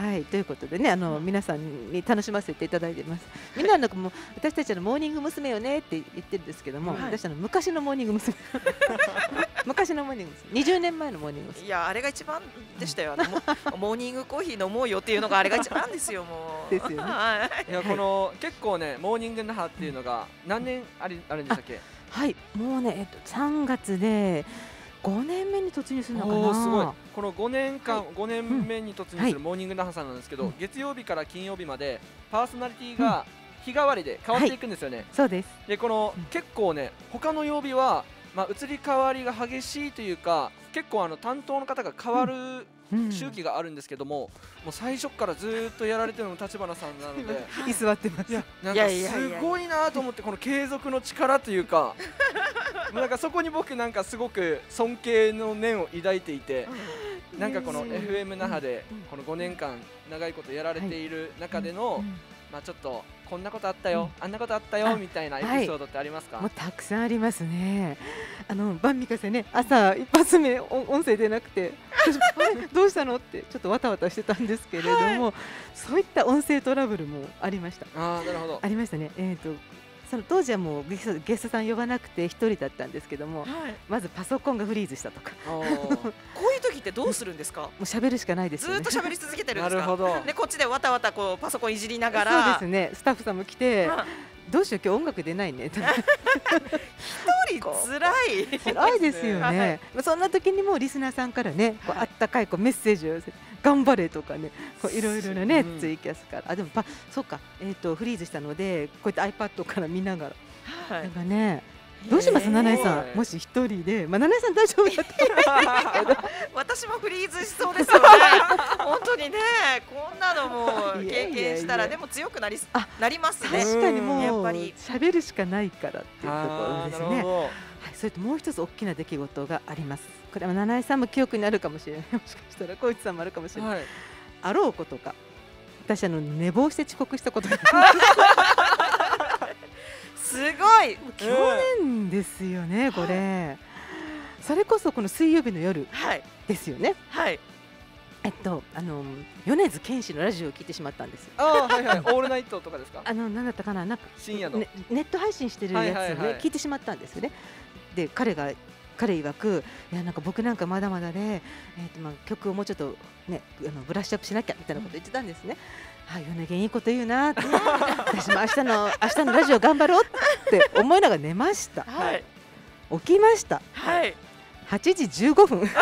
はい、ということでね、あの皆さんに楽しませていただいてます。みんななんかもう私たちのモーニング娘。よねって言ってるんですけども、はい、私の昔のモーニング娘。昔のモーニング娘。にじゅうねんまえのモーニング娘。 いやあれが一番でしたよ。あのモーニングコーヒー飲もうよっていうのがあれが一番ですよもう。 ですよね。 いやこの結構ねモーニング那覇っていうのが何年ありあるんでしたっけ？ はい、もうねえっとさんがつでごねんめに突入するのかな。 すごい。このごねんかん、はい、ごねんめに突入するモーニング那覇さんなんですけど、はい、月曜日から金曜日までパーソナリティが日替わりで変わっていくんですよね。はい、 そうです。 でこの、うん、結構ね他の曜日はまあ移り変わりが激しいというか結構あの担当の方が変わる、うん周期があるんですけども、もう最初からずっとやられてるの立花さんなので居座ってます。 いやなんかすごいなと思ってこの継続の力というかなんかそこに僕なんかすごく尊敬の念を抱いていて、なんかこの エフエム 那覇でこのごねんかん長いことやられている中でのまあちょっとこんなことあったよ、あんなことあったよみたいなエピソードってありますか？ もうたくさんありますね。あの晩御風ね、朝一発目音声出なくてどうしたのってちょっとわたわたしてたんですけれども、はい、そういった音声トラブルもありました。 あーなるほど。 ありましたね。えーとその当時はもうゲスト、ゲストさん呼ばなくて一人だったんですけども、はい、まずパソコンがフリーズしたとかこういう時ってどうするんですか？もう喋るしかないですよね。 ずっと喋り続けてるんですか？ なるほど。 でこっちでわたわたこうパソコンいじりながら、 そうですね、スタッフさんも来てどうしよう今日音楽出ないね一人つらい辛いですよね。はい、そんな時にもリスナーさんからね、こうあったかいこうメッセージを頑張れとかね、こういろいろなね、うん、ツイキャスから、あでもパそうか、えーとフリーズしたのでこうやって iPad から見ながら、はい、なんかね。どうします、七重さん、もし一人で、まあ、七重さん大丈夫だったら私もフリーズしそうですよね本当にね、こんなのも経験したらでも強くなりなりますね。 確かにもうやっぱり喋るしかないからっていうところですね。はい、それともう一つ大きな出来事があります。これは七重さんも記憶になるかもしれない、もしかしたら小内さんもあるかもしれない、はい、あろうことか私あの寝坊して遅刻したことがすごい去年ですよね、これ、はい、それこそこの水曜日の夜ですよね。 はい、 えっとあの米津玄師のラジオを聞いてしまったんですよ。 ああはいはい、オールナイトとかですか？ あのなんだったかな、なんか深夜の、 ね、ネット配信してるやつをね、はいはいはい、聞いてしまったんですよね。で彼が彼曰く、いやなんか僕なんかまだまだで、えーとまあ、曲をもうちょっとねあのブラッシュアップしなきゃみたいなこと言ってたんですね。はい、米源いいこと言うなって私も明日の明日のラジオ頑張ろうって思いながら寝ました。 はい、 起きました。 はい、 はちじじゅうごふんもう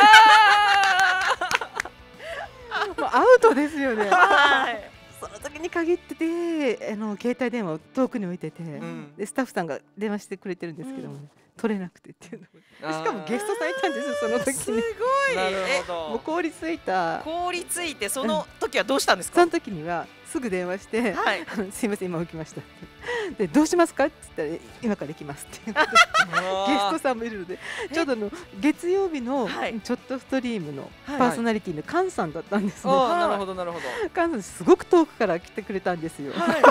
アウトですよね。はい、その時に限っててあの携帯電話を遠くに置いてて、うん、でスタッフさんが電話してくれてるんですけども、ね、うん、取れなくてっていうのしかもゲストさんいたんですよ、その時に。すごい。 なるほど。 もう凍りついた。 凍りついてその時はどうしたんですか？ その時にはすぐ電話して、はい、すいません今起きましたでどうしますかって言ったら今から行きますってゲストさんもいるので、ちょうどの月曜日のちょっとストリームのパーソナリティのカンさんだったんですね。 なるほどなるほど。 カンさんすごく遠くから来てくれたんですよ。はい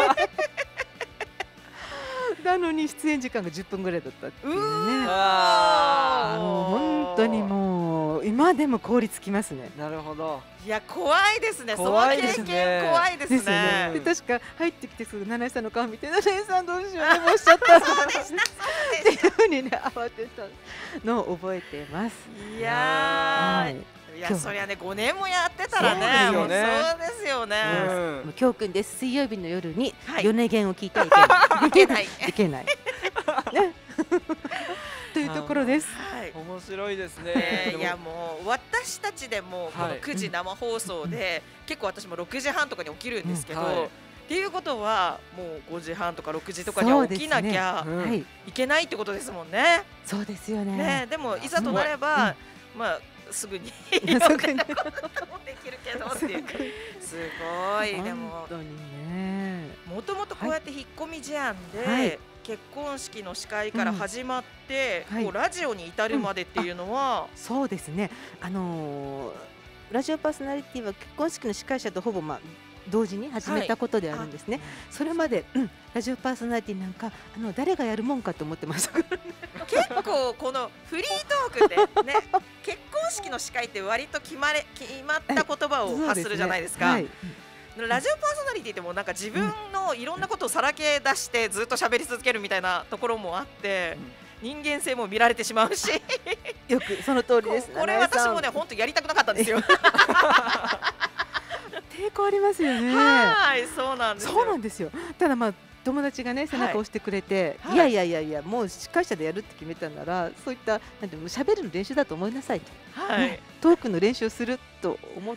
なのに出演時間がじゅっぷんぐらいだったっていうね。あもう本当にもう今でも凍りつきますね。 なるほど。 いや怖いですね。怖いですね。怖いですね。 で確か入ってきてすぐ七重さんの顔見て、七重さんどうしよう寝坊しちゃったそうでしたそうでしたっていうふうにね慌てたのを覚えてます。 いやー。いやそりゃねごねんもやってたらね、そうですよね。 教訓です。水曜日の夜に米源を聞いてはいけない。いけない。ね。というところです。 面白いですね。 いやもう私たちでもこのくじ生放送で結構私もろくじはんとかに起きるんですけど、っていうことはもうごじはんとかろくじとかには起きなきゃいけないってことですもんね。 そうですよね。 ねでもいざとなればまあ。すぐにいろんなこともできるけどっていうすごいでももともとこうやって引っ込み思案で結婚式の司会から始まってこうラジオに至るまでっていうのはそうですねあのラジオパーソナリティは結婚式の司会者とほぼまあ同時に始めたことであるんですね、はい、それまで、うん、ラジオパーソナリティなんかあの誰がやるもんかと思ってましたからね結構このフリートークってね結婚式の司会って割と決まれ決まった言葉を発するじゃないですか、はいですねはい、ラジオパーソナリティってもうなんか自分のいろんなことをさらけ出してずっと喋り続けるみたいなところもあって、うん、人間性も見られてしまうしよくその通りです。 こ, これ私もね本当やりたくなかったんですよ抵抗ありますよね。 はいそうなんですよ。 そうなんですよ。ただまあ友達がね背中を押してくれて、はい、いやいやいやいやもう司会者でやるって決めたならそういったなんていうの喋るの練習だと思いなさいと、はいね、トークの練習をすると思って、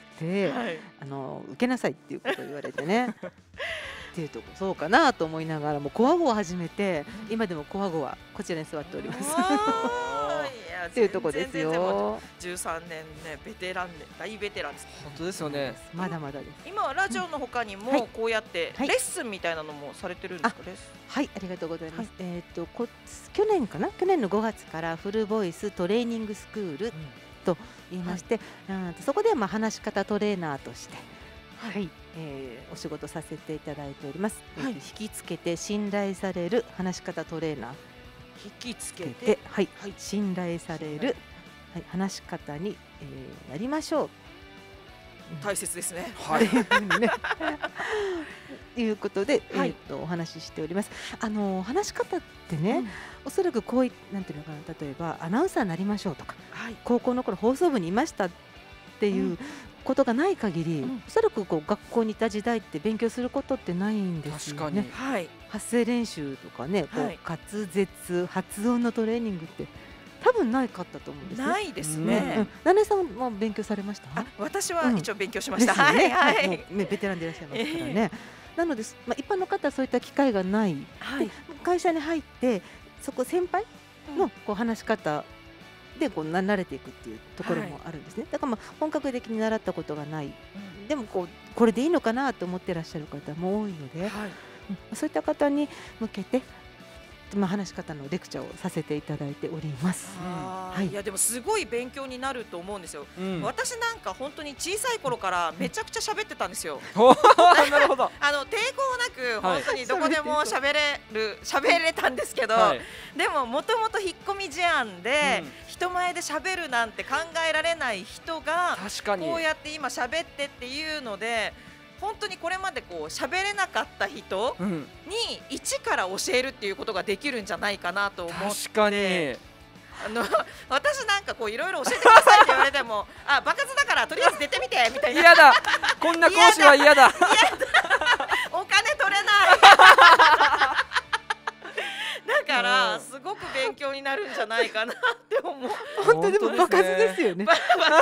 はい、あの受けなさいっていうことを言われてねっていうとこそうかなと思いながらもコアゴを始めて今でもコアゴはこちらに座っておりますっていうとこですよ。 じゅうさんねんねベテランで大ベテランです。 本当ですよね。 まだまだです。 今はラジオの他にもこうやってレッスンみたいなのもされてるんですか？レッスン。 はい、ありがとうございます。えっとこ去年かな去年のごがつからフルボイストレーニングスクールと言いまして、そこでまあ話し方トレーナーとしてはいえお仕事させていただいております。引きつけて信頼される話し方トレーナー。 引きつけて、 はい、はい、信頼される、はい、話し方に、えー、なりましょう。 大切ですね。 はい。ね、ということで、はい、えっとお話ししております。あの話し方ってね、うん、おそらくこういなんていうのかな、例えばアナウンサーになりましょうとか、はい、高校の頃放送部にいましたっていう。うんことがない限り、うん、おそらくこう学校にいた時代って勉強することってないんですよね。はい、発声練習とかね、こう、はい、滑舌発音のトレーニングって多分ないかったと思うんですね。 ないですね。 ナナさんも勉強されました？ あ、私は一応勉強しました。 はい、はい、もうベテランでいらっしゃいますからね。えー、なので、まあ一般の方はそういった機会がない。はい、会社に入ってそこ先輩のこう話し方でこう慣れていくっていうところもあるんですね。はい、だからまあ本格的に習ったことがない、うん、でもこうこれでいいのかなと思ってらっしゃる方も多いので、はい、うん、そういった方に向けて、まあ、話し方のレクチャーをさせていただいております。 はい、いやでもすごい勉強になると思うんですよ。うん、私なんか本当に小さい頃からめちゃくちゃ喋ってたんですよ。 なるほど。 あの抵抗なく本当にどこでも喋れる喋れたんですけど、はい、でももともと引っ込み思案で、うん、人前で喋るなんて考えられない人がこうやって今喋ってっていうので。本当にこれまでこう喋れなかった人に一から教えるっていうことができるんじゃないかなと思って、 確かにあの私なんかこういろいろ教えてくださいって言われてもあ場数だからとりあえず出てみてみたいな。 嫌だこんな講師は嫌だお金取れないだからすごく勉強になるんじゃないかなって思う。 本当でも場数ですよね。場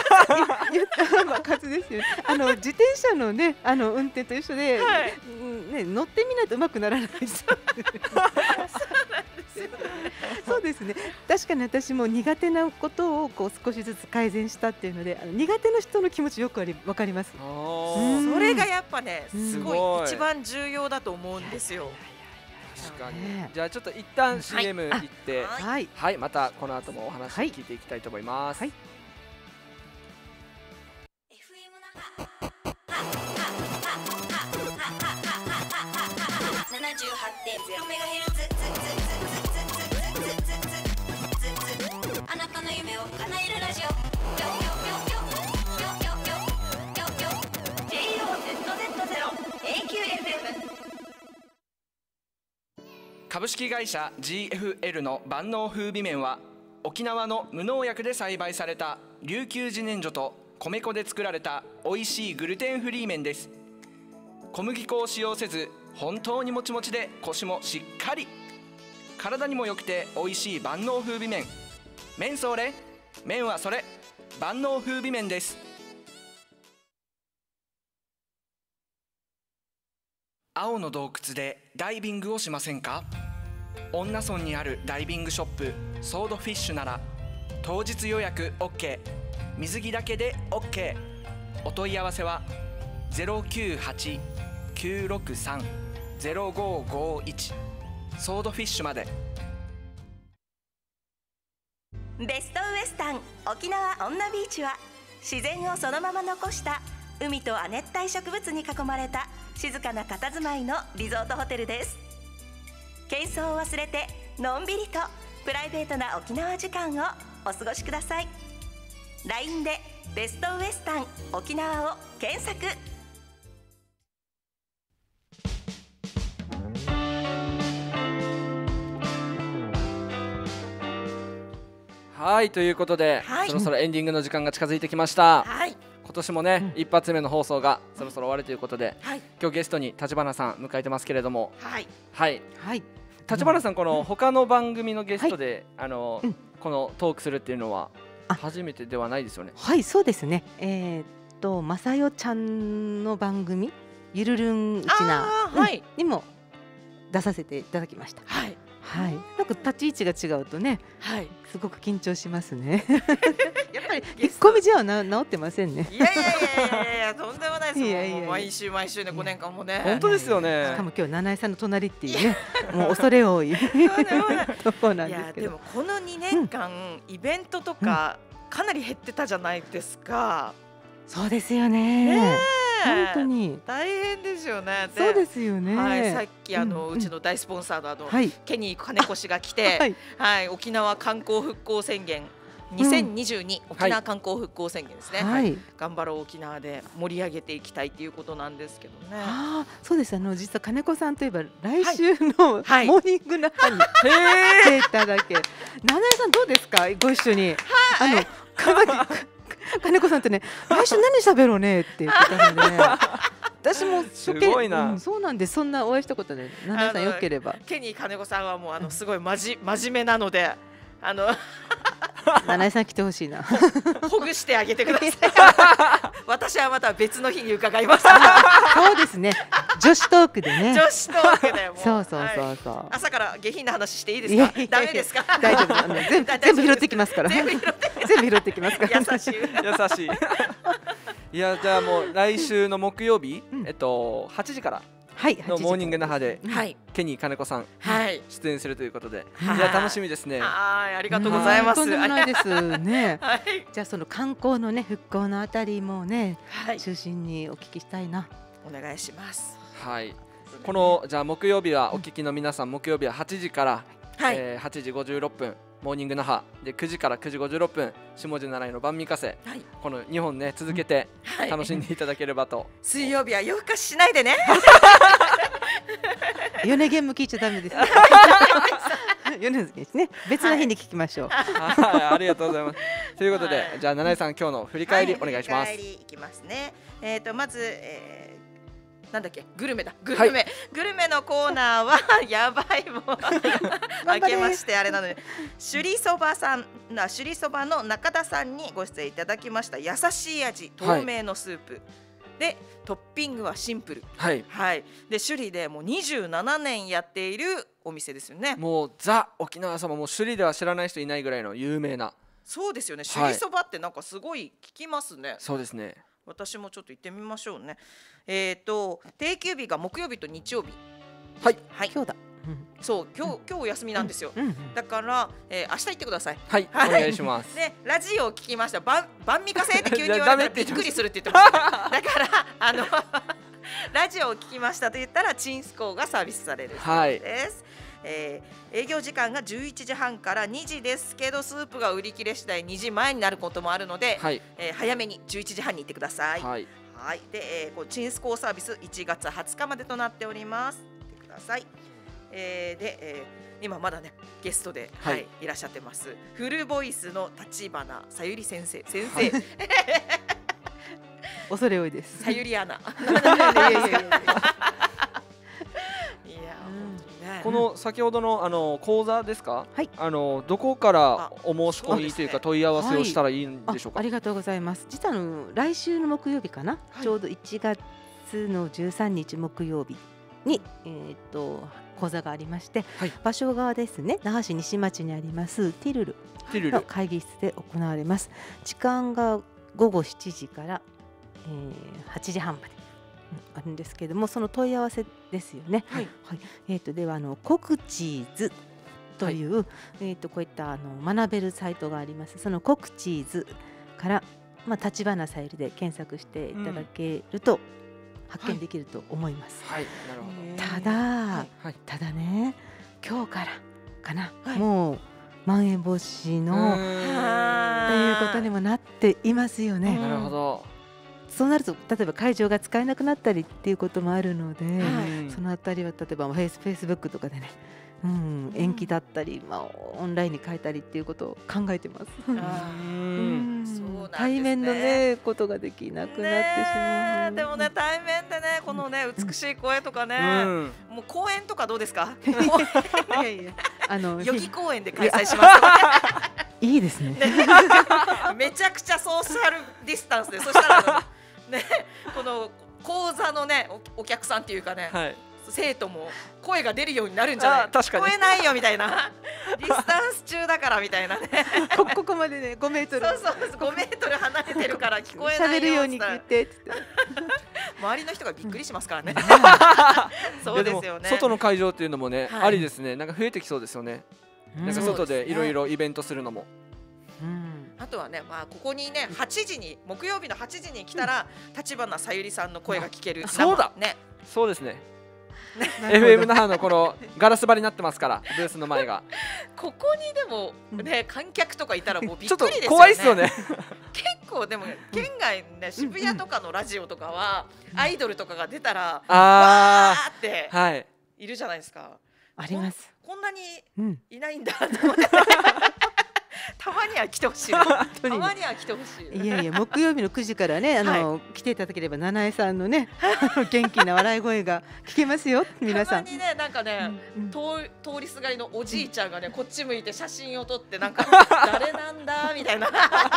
数ですよね。あの自転車のねあの運転と一緒で、はい、ね乗ってみないと上手くならないです。そうですね。確かに私も苦手なことをこう少しずつ改善したっていうので、あの苦手な人の気持ちよくありわかります。 それがやっぱねすごい一番重要だと思うんですよ。 確かに。じゃあちょっと一旦 シーエム 行って、はい、はい、またこの後もお話聞いていきたいと思います。はい。 ななじゅうはちてんゼロメガヘルツ。あなたの夢を叶えるラジオ。ジェイオーゼットゼットゼロ エーキューエフエム。 株式会社 ジーエフエル の万能風味麺は沖縄の無農薬で栽培された琉球自然薯と米粉で作られた美味しいグルテンフリー麺です。小麦粉を使用せず本当にもちもちでコシもしっかり、体にも良くて美味しい万能風味麺。麺それ麺はそれ万能風味麺です。青の洞窟でダイビングをしませんか？恩納村にあるダイビングショップソードフィッシュなら当日予約 OK、 水着だけで OK。 お問い合わせは ゼロきゅうはち きゅうろくさん ゼロごごいち ソードフィッシュまで。 ベストウエスタン沖縄女ビーチは自然をそのまま残した海と亜熱帯植物に囲まれた静かな佇まいのリゾートホテルです。喧騒を忘れてのんびりとプライベートな沖縄時間をお過ごしください。 ライン でベストウエスタン沖縄を検索。 はい、ということで、はい、そろそろエンディングの時間が近づいてきました。はい、今年もね、うん、一発目の放送がそろそろ終わるということで、はい、今日ゲストに立花さん迎えてますけれども、はい、はい、はい、立花さん、この他の番組のゲストで、はい、あの、うん、このトークするっていうのは初めてではないですよね。 はい、そうですね。えー、っとまさよちゃんの番組ゆるるんうちな、はい、にも出させていただきました。はい。はい、なんか立ち位置が違うとね、はい、すごく緊張しますね。やっぱり引っ込みじゃな治ってませんね。 いやいやいやいやとんでもないです。いやいやいや毎週毎週ねごねんかんもね。 本当ですよね。 しかも今日七重さんの隣っていうね、もう恐れ多いところなんですけど。 いやでもこのにねんかん、うん、イベントとか、うん、かなり減ってたじゃないですか。 そうですよね。ね本当に大変ですよね。 そうですよね。 はい、さっきあの、うん、うちの大スポンサーのあの、はい、ケニー金子氏が来て、はい、はい、沖縄観光復興宣言にせんにじゅうに、うん、沖縄観光復興宣言ですね。はい、頑張ろう沖縄で盛り上げていきたいということなんですけどね。 ああ、そうです。あの実は金子さんといえば来週の、はい、モーニングナハに来ていただけ。七重さんどうですか？ご一緒に。はい、あの金子さんとね、来週何喋ろうねって言ってたので、ね、私もすごいな、 うん、そうなんでそんなお会いしたことね、七重さんよければ。 ケニー金子さんはもうあのすごいまじ真面目なので、あの七重さん来てほしいな。 ほぐしてあげてください。私はまた別の日に伺います。 そうですね。女子トークでね。 女子トークでも。 そうそうそうそう、はい。 朝から下品な話していいですか？ダメですか？ 大丈夫。全部全部拾ってきますから。全部拾って全部拾ってきますから。 優しい。 優しい。いやじゃあもう来週の木曜日、うん、えっとはちじからのモーニング那覇で、はい、ケニー金子さん、はい、出演するということで、はい、いや楽しみですね。 はい、ありがとうございます。 とんでもないですね。はい、じゃあその観光のね復興のあたりもね、はい、中心にお聞きしたいな。 お願いします。 はい。このじゃあ木曜日はお聞きの皆さん、うん、木曜日ははちじから、はい、えー、はちじごじゅうろっぷんモーニング那覇でくじからくじごじゅうろっぷん下地習いの晩御風、はい、このにほんね続けて楽しんでいただければと、はい、 水曜日は夜更かししないでね。 米ゲーム聞いちゃダメです。米津ですね。別の日に聞きましょう。 はい、ありがとうございます。ということで、はい、じゃあ七重さん今日の振り返りお願いします。 はい、振り返りいきますね。えっとまず、えーなんだっけグルメだグルメ、はい、グルメのコーナーはやばいもう明けましてあれなので首里そばさんな首里そばの中田さんにご出演いただきました優しい味透明のスープ、はい、でトッピングはシンプル、はいはい、で首里でもうにじゅうななねんやっているお店ですよね。 もうザ沖縄そば、もう首里では知らない人いないぐらいの有名な。 そうですよね。首里そばってなんかすごい聞きますね。 そうですね。 私もちょっと行ってみましょうね。えっと定休日が木曜日と日曜日。 はい、はい、今日だ。 そう今日今日お休みなんですよ。だからえ明日行ってください。 はい、お願いします。 ね、ラジオを聞きました。晩晩御風って急に言われたらびっくりするって言ってました。だからあのラジオを聞きましたと言ったらチンスコーがサービスされるそうです。えー、営業時間がじゅういちじはんからにじですけど、スープが売り切れ次第にじまえになることもあるので、はい、えー、早めにじゅういちじはんに行ってください。はい、はい、で、えー、こうチンスコーサービスいちがつはつかまでとなっております。見てください。えー、で、えー、今まだねゲストで、はいはい、いらっしゃってます。フルボイスの立花さゆり先生先生。はい恐れ多いです。 さゆりアナ。 この先ほどのあの講座ですか、はい、あのどこからお申し込みというか問い合わせをしたらいいんでしょうか。 はい、あ, ありがとうございます。実はあの来週の木曜日かな、はい、ちょうどいちがつのじゅうさんにち木曜日に、えー、と講座がありまして、はい、場所がですね那覇市西町にありますティルルの会議室で行われます。時間がごごしちじから、えー、はちじはんまであるんですけれども、その問い合わせですよね。はいはい、えー、とではあのコクチーズという、はい、えー、とこういったあの学べるサイトがあります。そのコクチーズからまあ立花さゆりで検索していただけると発見できると思います。 はい、なるほど。 ただ、はい、ただね、今日からかな、はい、もうまん延防止のっていうことにもなっていますよね。 なるほど。 そうなると例えば会場が使えなくなったりっていうこともあるので、はい、そのあたりは例えばフェイスフェイスブックとかでね、うん、延期だったり、まあ、オンラインに変えたりっていうことを考えてます。対面のねことができなくなってしまう。 でもね、対面でねこのね美しい声とかね、うん、もう公演とかどうですか？いやいや、あの代々木公園で開催します。 いいですね。 めちゃくちゃソーシャルディスタンスで、そしたらね、この講座のね お, お客さんっていうかね、はい、生徒も声が出るようになるんじゃない？ 確かに聞こえないよみたいなディスタンス中だからみたいなねこ, ここまでねごメートル、 そうそうごメートル離れてるから聞こえないよ喋るように言ってって周りの人がびっくりしますからね。そうですよね。 外の会場っていうのもね、はい、ありですね。なんか増えてきそうですよね。なんか外でいろいろイベントするのも。 うん、あとはね、まあ、ここにねはちじに木曜日のはちじに来たら立花さゆりさんの声が聞ける。 そうだね、そうですね。エフエム 那覇のこのガラス張りになってますから、ブースの前がここにでもね観客とかいたらもうびっくりですよね。 怖いですよね。 結構でも県外ね、渋谷とかのラジオとかはアイドルとかが出たらわーっているじゃないですか。 あります。 こんなにいないんだと思ってたまには来てほしい。たまには来てほしい。 いやいや、木曜日のくじからね、あの、はい、来ていただければ七重さんのね元気な笑い声が聞けますよ。皆さん。 たまにね、なんかね、うん、通, 通りすがりのおじいちゃんがね、こっち向いて写真を撮ってなんか誰なんだみたいな。ね、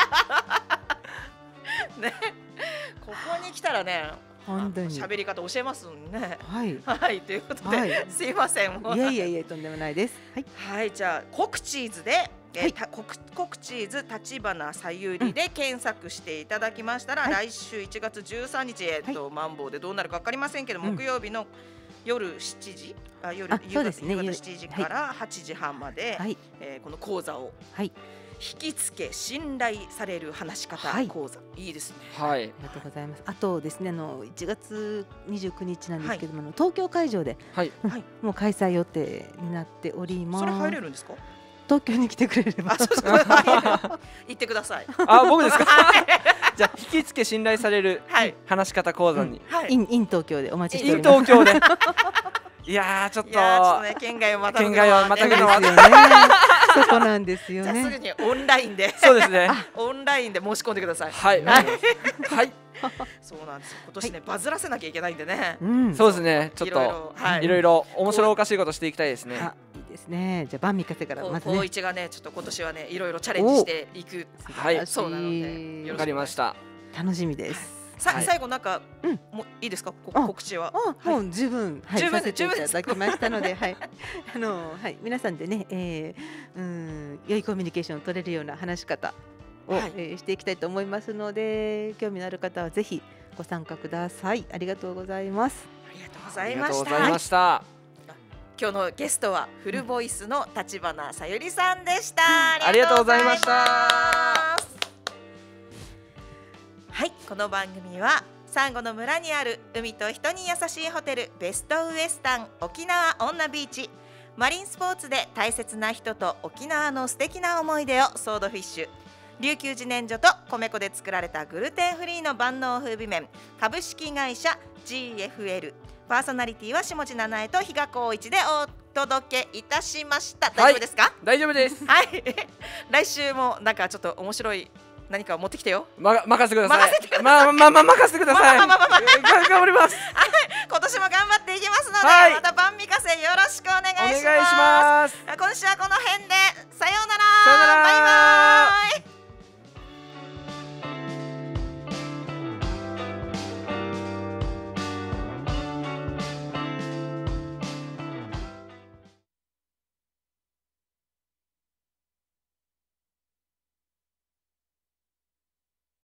ここに来たらね。本当に喋り方教えますね。はい、はい、ということで、はい、すいません。 いやいやいや、とんでもないです。 はい、はい、じゃあコクチーズで、えーはい、たコクコクチーズ立花さゆりで検索していただきましたら、うん、来週いちがつじゅうさんにち、えっと、はい、マンボウでどうなるかわかりませんけど、うん、木曜日の夜しちじ、あ、夜夕方しちじからはちじはんまで、はい、えー、この講座を。はい。引きつけ信頼される話し方講座、はい、いいですね。 はい、ありがとうございます。あとですね、あのいちがつにじゅうくにちなんですけども、はい、東京会場で、はいうんはい、もう開催予定になっております。 それ入れるんですか？ 東京に来てくれれば。あ、そうですか。言ってください。 あ、僕ですか？じゃあ引きつけ信頼される話し方講座に、 はい、インイン東京でお待ちしております。イン東京で。いやー、ちょっと、 ちょっとね、県外をまたぐのはまたぐのはそこなんですよね。 じゃあすぐにオンラインで、 そうですね。 オンラインで申し込んでください。 はい。はい。 そうなんですよ。今年ね、バズらせなきゃいけないんでね。 そうですね。ちょっといろいろ面白おかしいことしていきたいですね。 いいですね。じゃあ晩御風からまずね。 高一がね、ちょっと今年はね、いろいろチャレンジしていく。 はい。 そうなので、 わかりました。 楽しみです。 さ、はい、最後なんか、うん、もういいですか、告知は。 あ、もう十分、はい、十分させていただきましたので、はい、あの、はい、皆さんでね、えー、うん、良いコミュニケーションを取れるような話し方を、はい、えー、していきたいと思いますので、興味のある方はぜひご参加ください。ありがとうございます。 ありがとうございました。ました。今日のゲストはフルボイスの立花さゆりさんでした。 ありがとうございました。 はい、この番組はサンゴの村にある海と人に優しいホテルベストウエスタン沖縄オンナビーチ、マリンスポーツで大切な人と沖縄の素敵な思い出をソードフィッシュ、琉球自然薯と米粉で作られたグルテンフリーの万能風味麺、株式会社 ジーエフエル、 パーソナリティは下地七重と比嘉光一でお届けいたしました。大丈夫ですか？はい、 大丈夫です。 はい。来週もなんかちょっと面白い何か持ってきてよ。 ま、任せてください。任せてください。まあまあまあ任せてください。まあまあまあまあ頑張ります。 はい、今年も頑張っていきますので、はい、また晩御風よろしくお願いします。お願いします。今週はこの辺でさようなら。 さようなら。 バイバイ。